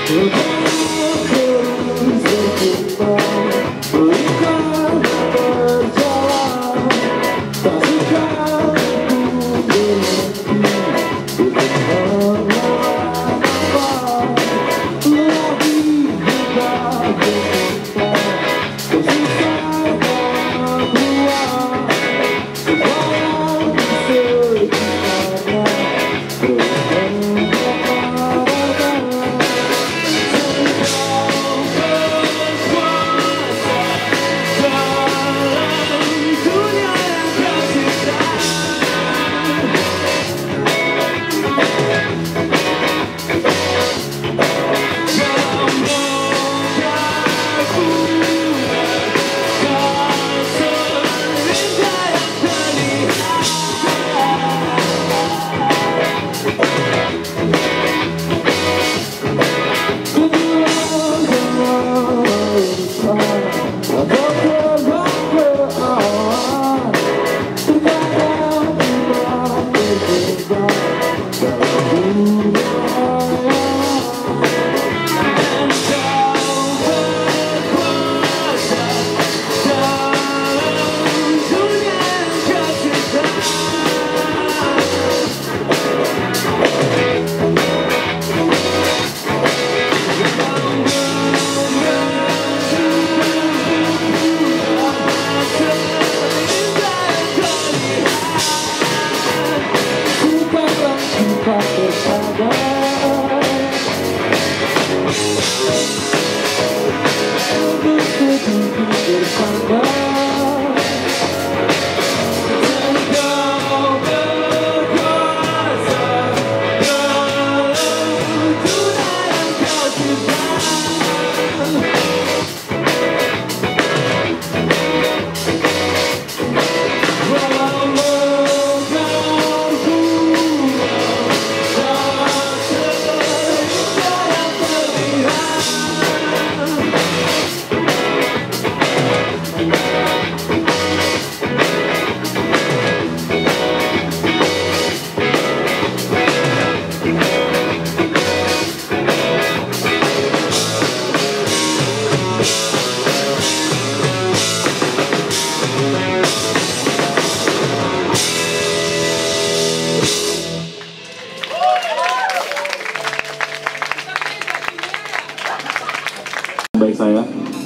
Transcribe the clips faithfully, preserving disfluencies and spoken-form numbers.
Baik saya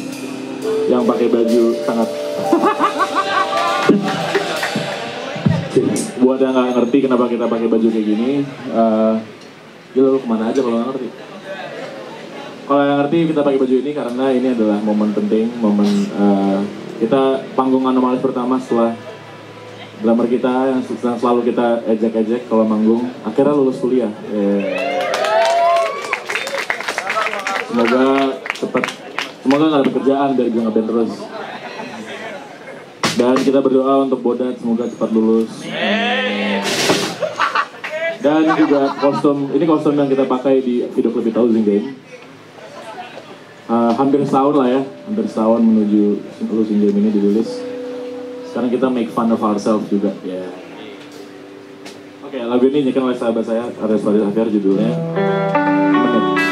yang pakai baju sangat buat yang nggak ngerti kenapa kita pakai baju kayak gini, uh, gila lu kemana aja kalau nggak ngerti. Kalau yang ngerti kita pakai baju ini karena ini adalah momen penting, momen uh, kita panggung Anomalis pertama setelah drummer kita yang selalu kita ejek-ejek kalau manggung akhirnya lulus kuliah. Yeah. Semoga cepat, semoga nggak ada pekerjaan biar gue ngeband terus. Dan kita berdoa untuk Bodat semoga cepat lulus. Dan juga kostum, ini kostum yang kita pakai di video klip Losing Game. Uh, hampir setahun lah ya, hampir setahun menuju Losing Game ini dirilis. Sekarang kita make fun of ourselves juga. Yeah. Oke, okay, lagu ini nyanyikan oleh sahabat saya, Ares Farid Afiar, judulnya Menit.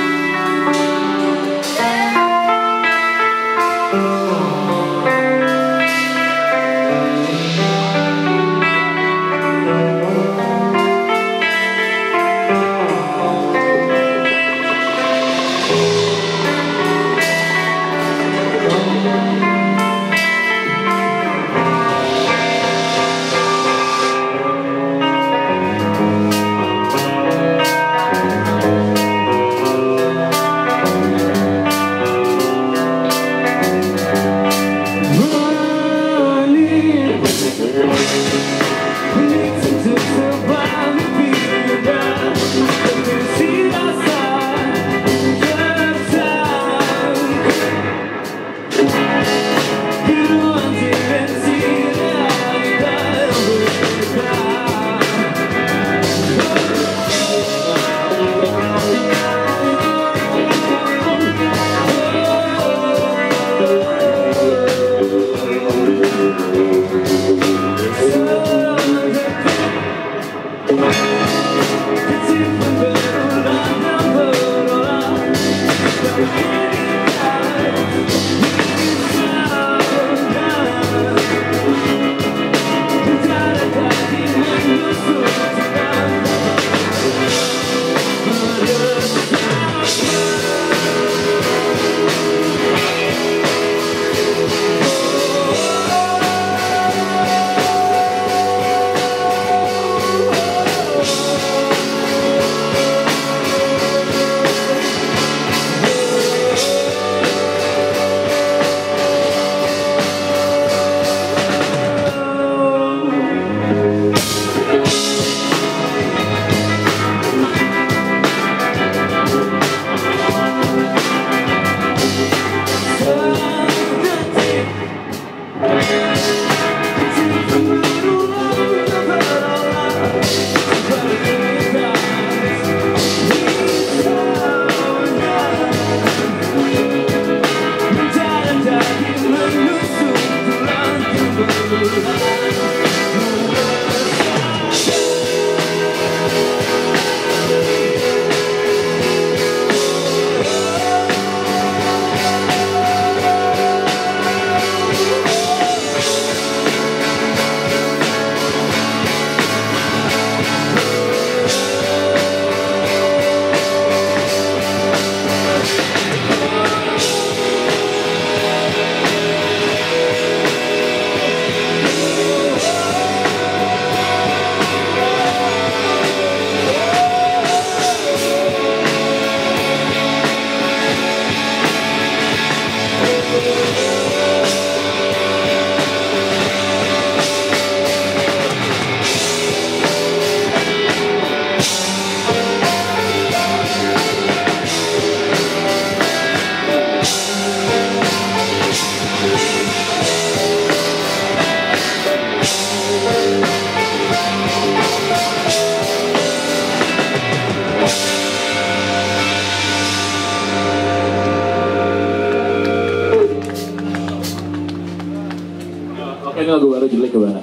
lagu baru judulnya Kebara.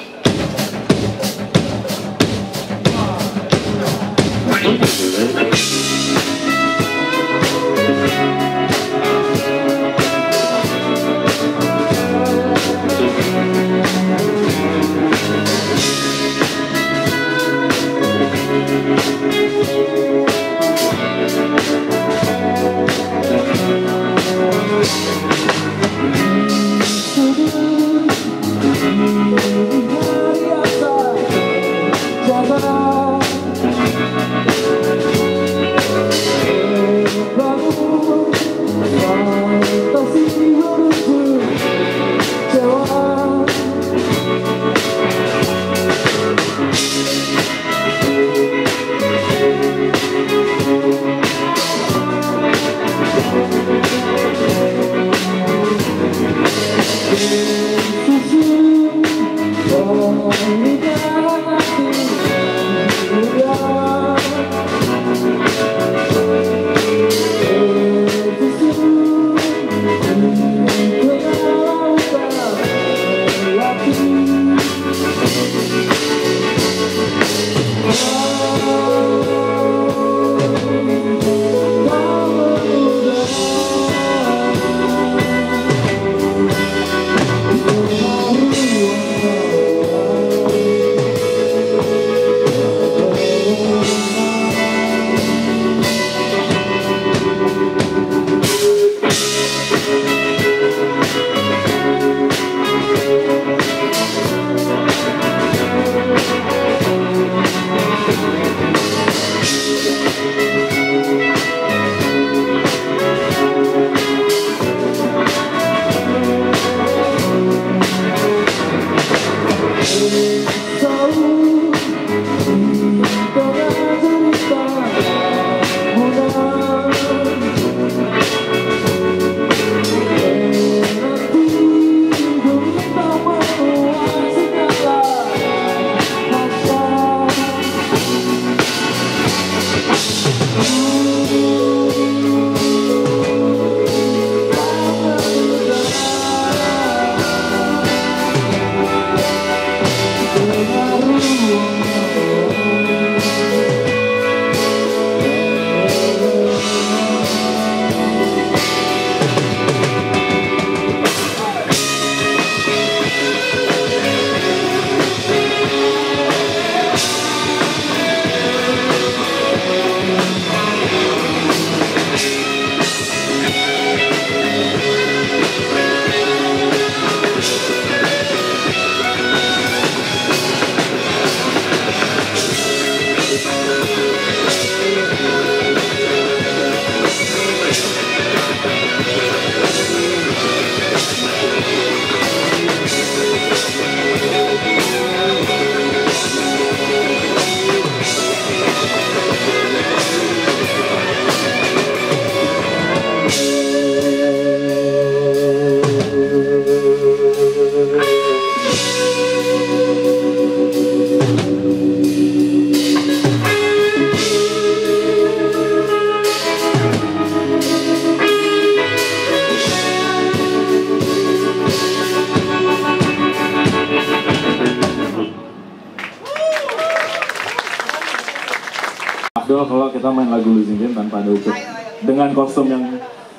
Abdul, kalau kita main lagu Losing Game tanpa ada Upik dengan kostum yang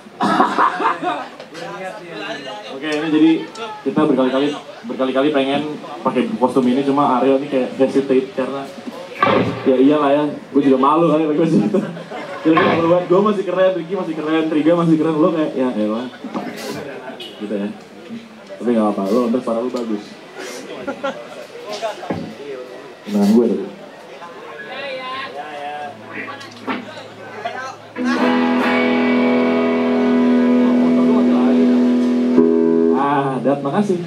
oke, ini jadi kita berkali-kali berkali-kali pengen pakai kostum ini, cuma Ariel ini kayak hesitate karena ya iyalah ya, gue juga malu kali pakai baju itu. Kira-kira kalau buat gue masih keren, Ricky masih keren, Triga masih keren, lo kayak ya elah gitu ya. Tapi nggak apa-apa, lo untuk suara lo bagus. Dengan gue tadi. Ah, Dat, makasih.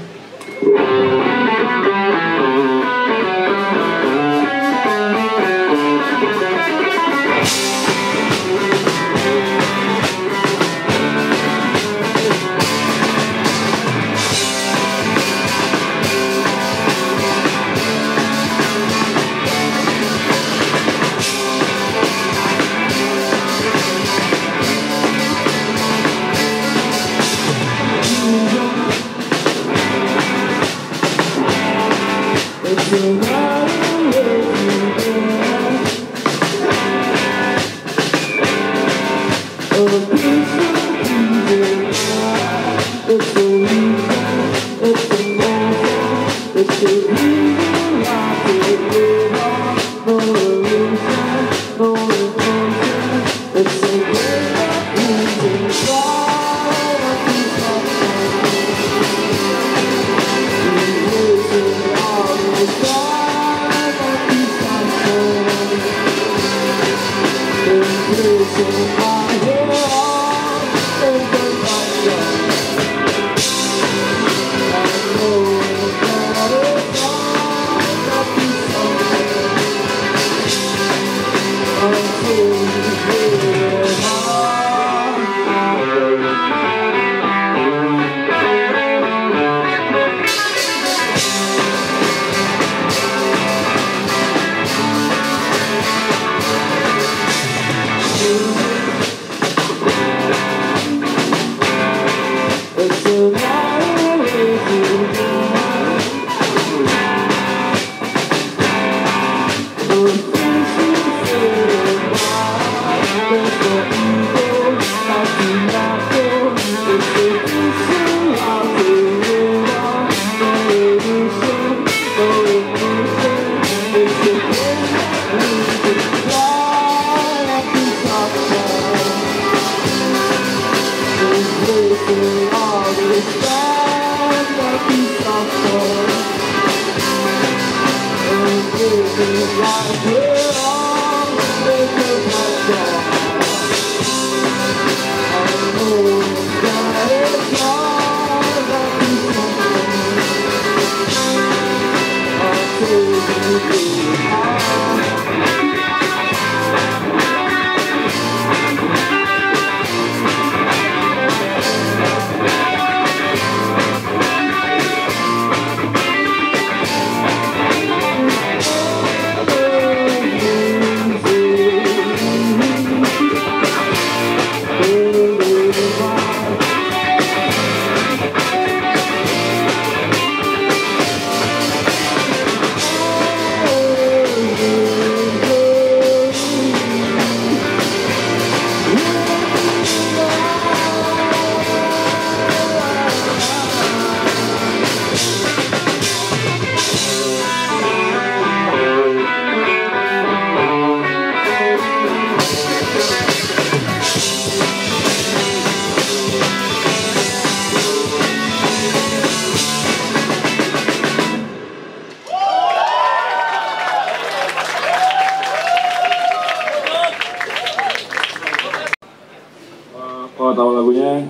Kalau tahu lagunya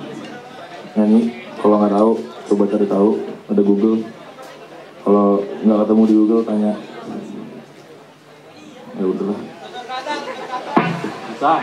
nyanyi, kalau nggak tahu coba cari tahu, ada Google. Kalau nggak ketemu di Google tanya. Ya udahlah. Bisa.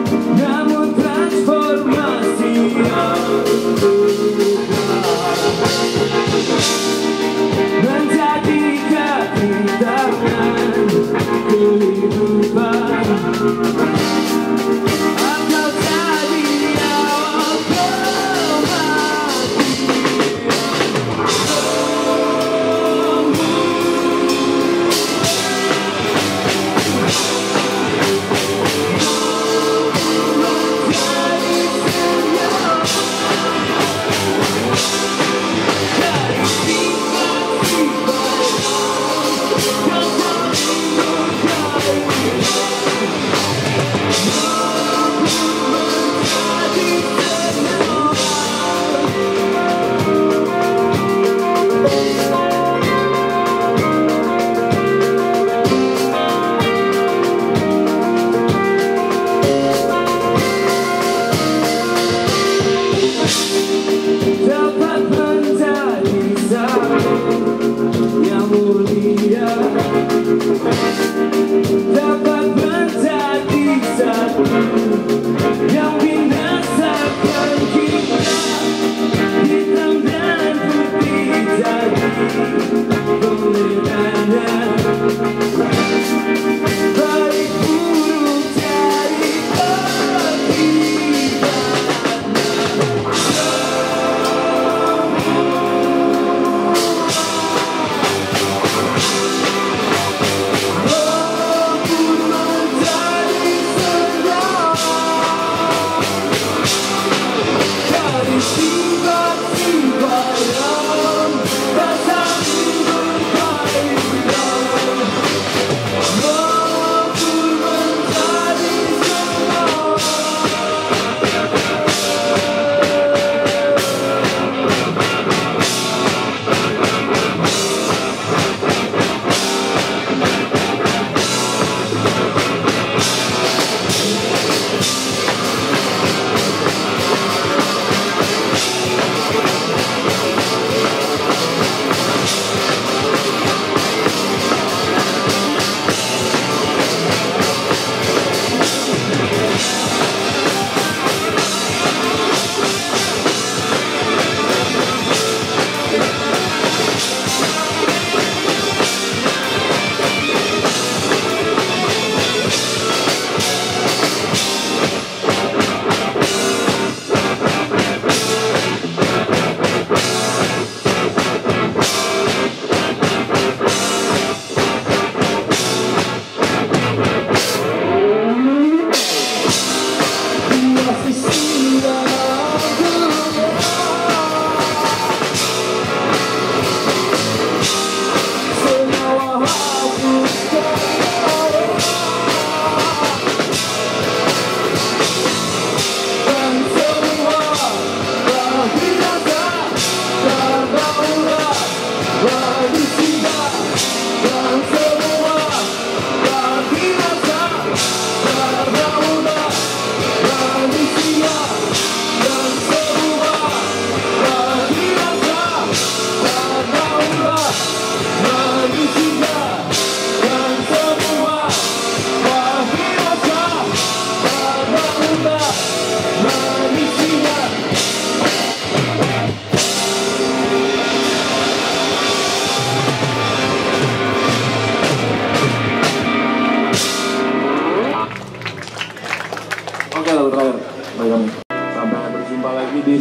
Namun transformasi yang berubah.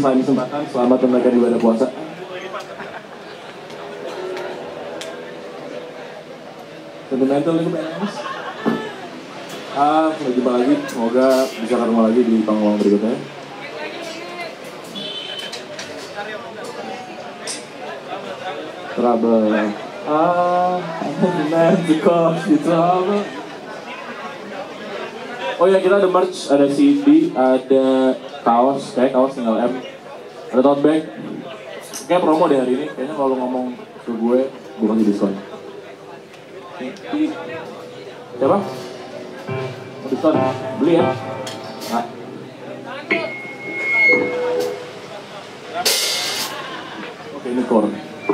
selain kesempatan, selamat menunaikan ibadah puasa. Sentimental ini Mas. Ah, sampai jumpa lagi. Semoga bisa ketemu lagi di panggung berikutnya. Trouble. Ah, man, because you trouble. Oh ya, kita ada merch, ada C D, ada kaos, kayak kaos tinggal M, ada tote bag. Kayak promo deh hari ini. Kayaknya kalau ngomong ke gue, gue kasih diskon. Siapa? Mau diskon? Beli ya? Nah. Oke, ini core.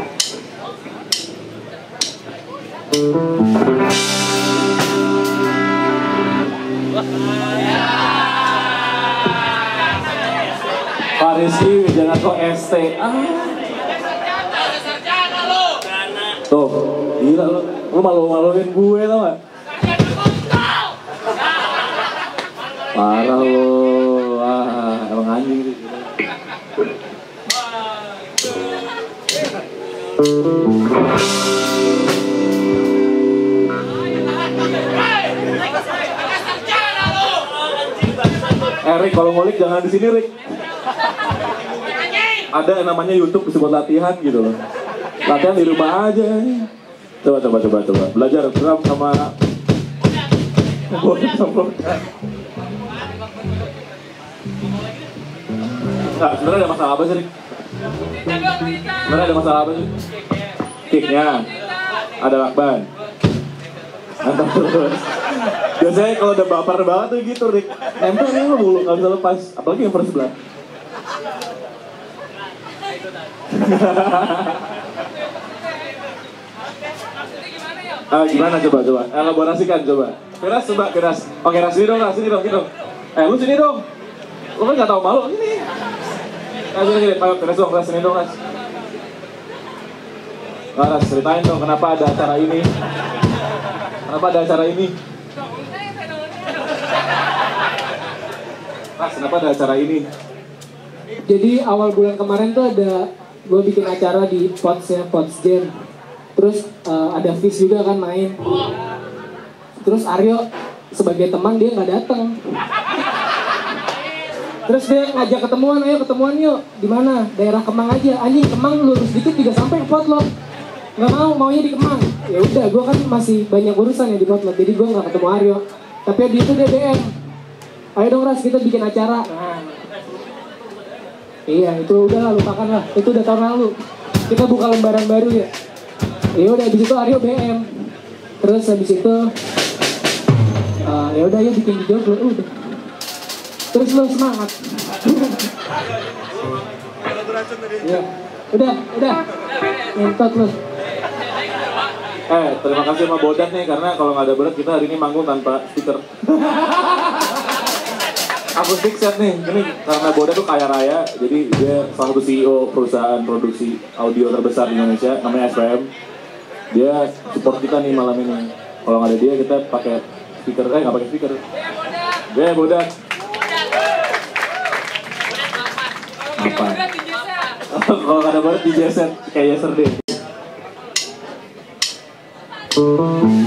Farisi jangan kok S T. Ah. Tuh, gila lo. Lo malu-maluin gue tau gak? Parah lo. Wah, emang anjing sih. Eh Rick, kalau ngulik jangan di sini Rick. Ada yang namanya YouTube disebut latihan gitu loh. Latihan di rumah aja. Coba coba coba coba. Belajar drum sama board sama. Enggak, sebenarnya ada masalah apa sih, Rick? Sebenarnya ada masalah apa sih? Kicknya. Ada lakban. Mantap terus. Biasanya kalau udah baper banget tuh gitu, Rick. Nempel nih lo mulu, gak bisa lepas. Apalagi yang first blood. Ah, gimana coba coba? Elaborasikan coba. Keras coba, keras. Oke, keras sini dong, keras sini dong, sini dong. Eh, lu sini dong. Lu kan nggak tahu malu sini. Ah, sini sini, ayo keras dong, keras sini dong, keras. Keras, ceritain dong kenapa ada acara ini. Kenapa ada acara ini? Keras, kenapa ada acara ini? Jadi awal bulan kemarin tuh ada gue bikin acara di Pots-nya, Pots Jam. Terus uh, ada Fish juga kan main. Terus Aryo sebagai teman dia nggak datang. Terus dia ngajak ketemuan, ayo ketemuan yuk. Di mana? Daerah Kemang aja. Anjing Kemang lurus dikit juga sampai Pot lo. Nggak mau, maunya di Kemang. Ya udah, gue kan masih banyak urusan ya di Pot lo. Jadi gue nggak ketemu Aryo. Tapi di itu dia D M. Ayo dong Ras, kita bikin acara. Nah. Iya, itu udah lah, lupakan lah. Itu udah tahun lalu. Kita buka lembaran baru ya. Ya udah, habis itu Aryo B M. Terus habis itu uh, ya udah, yuk bikin video lo. Udah. Terus lo semangat. Ya, udah, udah. Ngentot lo. Eh, terima kasih sama Bodan nih, karena kalau nggak ada berat kita hari ini manggung tanpa speaker. Akustik set nih, ini karena Bodan tuh kaya raya, jadi dia salah satu C E O perusahaan produksi audio terbesar di Indonesia, namanya S P M. Dia support kita nih malam ini. Kalau nggak ada dia, kita pakai speaker, eh nggak pakai speaker. Dia Bodan. Apa? Kalau nggak ada Bodan di J set, kayak yesterday.